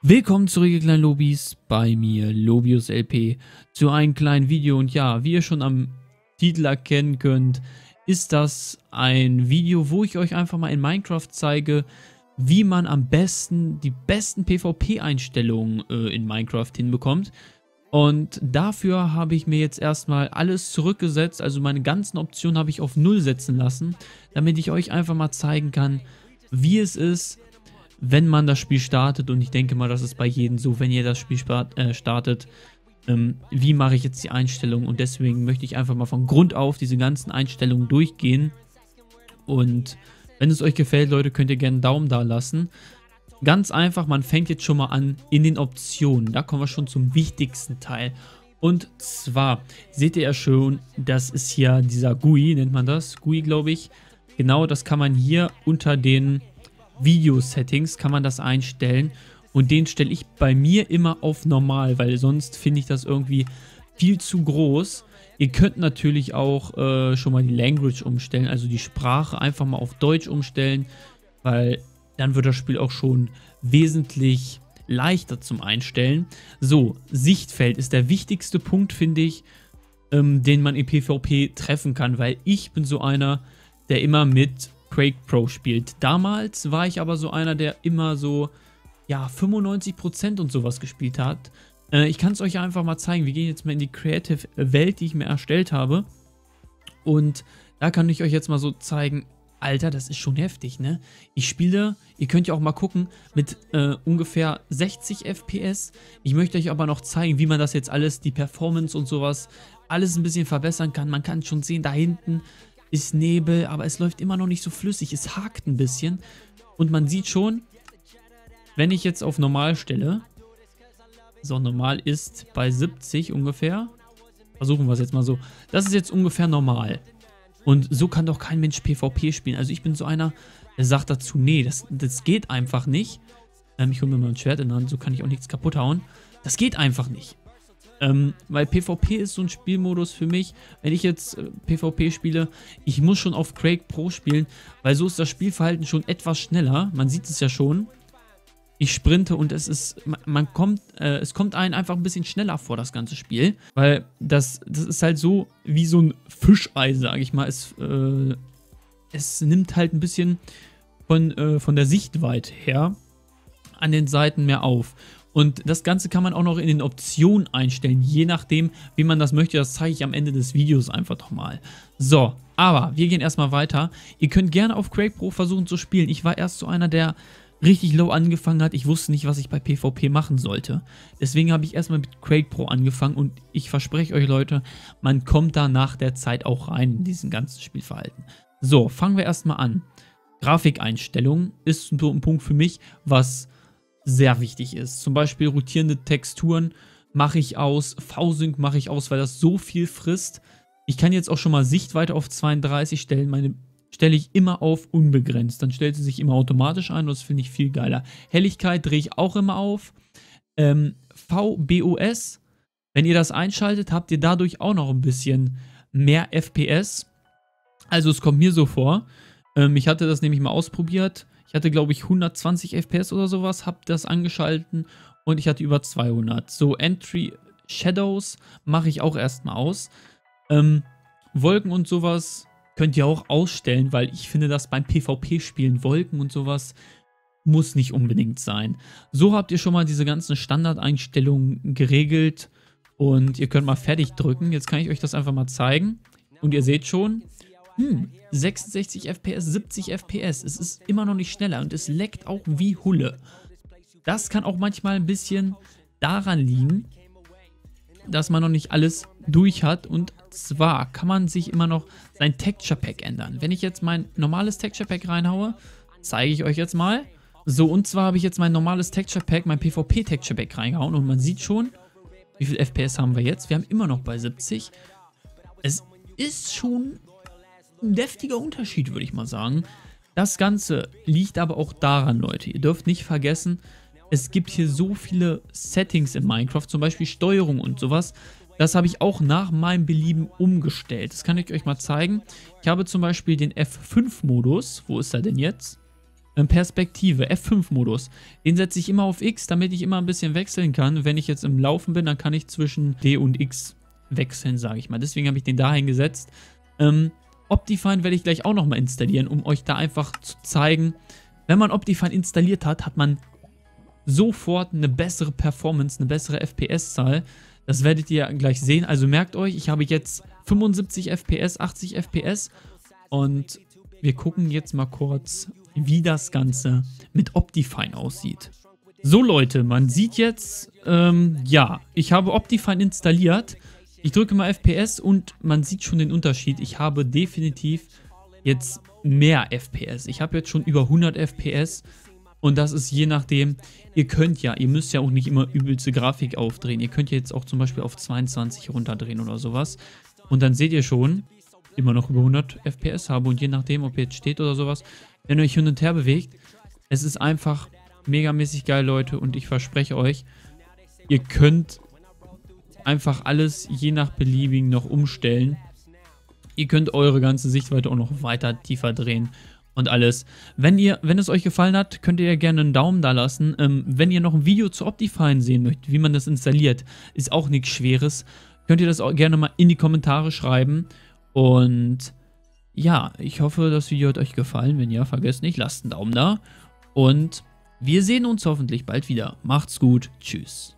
Willkommen zurück, ihr kleinen Lobis, bei mir, Lobius LP, zu einem kleinen Video. Und ja, wie ihr schon am Titel erkennen könnt, ist das ein Video, wo ich euch einfach mal in Minecraft zeige, wie man am besten die besten PvP-Einstellungen in Minecraft hinbekommt. Und dafür habe ich mir jetzt erstmal alles zurückgesetzt, also meine ganzen Optionen habe ich auf 0 setzen lassen, damit ich euch einfach mal zeigen kann, wie es ist, wenn man das Spiel startet. Und ich denke mal, das ist bei jedem so, wenn ihr das Spiel startet, wie mache ich jetzt die Einstellungen, und deswegen möchte ich einfach mal von Grund auf diese ganzen Einstellungen durchgehen. Und wenn es euch gefällt, Leute, könnt ihr gerne einen Daumen da lassen. Ganz einfach, man fängt jetzt schon mal an in den Optionen, da kommen wir schon zum wichtigsten Teil. Und zwar seht ihr ja schon, das ist hier dieser GUI, nennt man das, GUI glaube ich. Genau, das kann man hier unter den Video-Settings kann man das einstellen, und den stelle ich bei mir immer auf normal, weil sonst finde ich das irgendwie viel zu groß. Ihr könnt natürlich auch schon mal die Language umstellen, also die Sprache einfach mal auf Deutsch umstellen, weil dann wird das Spiel auch schon wesentlich leichter zum Einstellen. So, Sichtfeld ist der wichtigste Punkt, finde ich, den man im PvP treffen kann, weil ich bin so einer, der immer mit Quake Pro spielt. Damals war ich aber so einer, der immer so, ja, 95% und sowas gespielt hat. Ich kann es euch einfach mal zeigen. Wir gehen jetzt mal in die Creative Welt, die ich mir erstellt habe. Und da kann ich euch jetzt mal so zeigen, Alter, das ist schon heftig, ne? Ich spiele, ihr könnt ja auch mal gucken, mit ungefähr 60 FPS. Ich möchte euch aber noch zeigen, wie man das jetzt alles, die Performance und sowas, alles ein bisschen verbessern kann. Man kann schon sehen, da hinten ist Nebel, aber es läuft immer noch nicht so flüssig. Es hakt ein bisschen. Und man sieht schon, wenn ich jetzt auf normal stelle, so, normal ist bei 70 ungefähr. Versuchen wir es jetzt mal so. Das ist jetzt ungefähr normal. Und so kann doch kein Mensch PvP spielen. Also ich bin so einer, der sagt dazu, nee, das geht einfach nicht. Ich hole mir mal ein Schwert in der Hand, so kann ich auch nichts kaputt hauen. Das geht einfach nicht. Weil PvP ist so ein Spielmodus für mich, wenn ich jetzt PvP spiele, ich muss schon auf Quake Pro spielen, weil so ist das Spielverhalten schon etwas schneller. Man sieht es ja schon. Ich sprinte und es kommt einem einfach ein bisschen schneller vor, das ganze Spiel. Weil das ist halt so wie so ein Fischei, sage ich mal. Es nimmt halt ein bisschen von der Sichtweite her an den Seiten mehr auf. Und das Ganze kann man auch noch in den Optionen einstellen, je nachdem, wie man das möchte. Das zeige ich am Ende des Videos einfach nochmal. So, aber wir gehen erstmal weiter. Ihr könnt gerne auf Quake Pro versuchen zu spielen. Ich war erst so einer, der richtig low angefangen hat. Ich wusste nicht, was ich bei PvP machen sollte. Deswegen habe ich erstmal mit Quake Pro angefangen, und ich verspreche euch, Leute, man kommt da nach der Zeit auch rein in diesen ganzen Spielverhalten. So, fangen wir erstmal an. Grafikeinstellungen ist so ein Punkt für mich, was sehr wichtig ist. Zum Beispiel rotierende Texturen mache ich aus, V-Sync mache ich aus, weil das so viel frisst. Ich kann jetzt auch schon mal Sichtweite auf 32 stellen. Meine stelle ich immer auf unbegrenzt. Dann stellt sie sich immer automatisch ein, und das finde ich viel geiler. Helligkeit drehe ich auch immer auf. VBOS, wenn ihr das einschaltet, habt ihr dadurch auch noch ein bisschen mehr FPS. Also es kommt mir so vor. Ich hatte das nämlich mal ausprobiert. Ich hatte, glaube ich, 120 FPS oder sowas, habe das angeschalten, und ich hatte über 200. So, Entry Shadows mache ich auch erstmal aus. Wolken und sowas könnt ihr auch ausstellen, weil ich finde, dass beim PvP-Spielen Wolken und sowas muss nicht unbedingt sein. So habt ihr schon mal diese ganzen Standardeinstellungen geregelt, und ihr könnt mal fertig drücken. Jetzt kann ich euch das einfach mal zeigen, und ihr seht schon, 66 FPS, 70 FPS. Es ist immer noch nicht schneller, und es leckt auch wie Hulle. Das kann auch manchmal ein bisschen daran liegen, dass man noch nicht alles durch hat. Und zwar kann man sich immer noch sein Texture Pack ändern. Wenn ich jetzt mein normales Texture Pack reinhaue, zeige ich euch jetzt mal. So, und zwar habe ich jetzt mein normales Texture Pack, mein PvP Texture Pack reingehauen, und man sieht schon, wie viel FPS haben wir jetzt. Wir haben immer noch bei 70. Es ist schon ein deftiger Unterschied, würde ich mal sagen. Das Ganze liegt aber auch daran, Leute, ihr dürft nicht vergessen, es gibt hier so viele Settings in Minecraft, zum Beispiel Steuerung und sowas. Das habe ich auch nach meinem Belieben umgestellt. Das kann ich euch mal zeigen. Ich habe zum Beispiel den F5-Modus. Wo ist er denn jetzt? Perspektive, F5-Modus. Den setze ich immer auf X, damit ich immer ein bisschen wechseln kann. Wenn ich jetzt im Laufen bin, dann kann ich zwischen D und X wechseln, sage ich mal. Deswegen habe ich den dahin gesetzt. Optifine werde ich gleich auch nochmal installieren, um euch da einfach zu zeigen, wenn man Optifine installiert hat, hat man sofort eine bessere Performance, eine bessere FPS-Zahl. Das werdet ihr gleich sehen. Also merkt euch, ich habe jetzt 75 FPS, 80 FPS und wir gucken jetzt mal kurz, wie das Ganze mit Optifine aussieht. So Leute, man sieht jetzt, ja, ich habe Optifine installiert. Ich drücke mal FPS und man sieht schon den Unterschied. Ich habe definitiv jetzt mehr FPS. Ich habe jetzt schon über 100 FPS und das ist je nachdem, ihr müsst ja auch nicht immer übelste Grafik aufdrehen. Ihr könnt ja jetzt auch zum Beispiel auf 22 runterdrehen oder sowas. Und dann seht ihr schon, immer noch über 100 FPS habe und je nachdem, ob ihr jetzt steht oder sowas, wenn ihr euch hin und her bewegt, es ist einfach megamäßig geil, Leute, und ich verspreche euch, ihr könnt einfach alles je nach beliebigen noch umstellen. Ihr könnt eure ganze Sichtweite auch noch weiter tiefer drehen und alles. Wenn es euch gefallen hat, könnt ihr gerne einen Daumen da lassen. Wenn ihr noch ein Video zu Optifine sehen möchtet, wie man das installiert, ist auch nichts Schweres, könnt ihr das auch gerne mal in die Kommentare schreiben. Und ja, ich hoffe, das Video hat euch gefallen. Wenn ja, vergesst nicht, lasst einen Daumen da. Und wir sehen uns hoffentlich bald wieder. Macht's gut. Tschüss.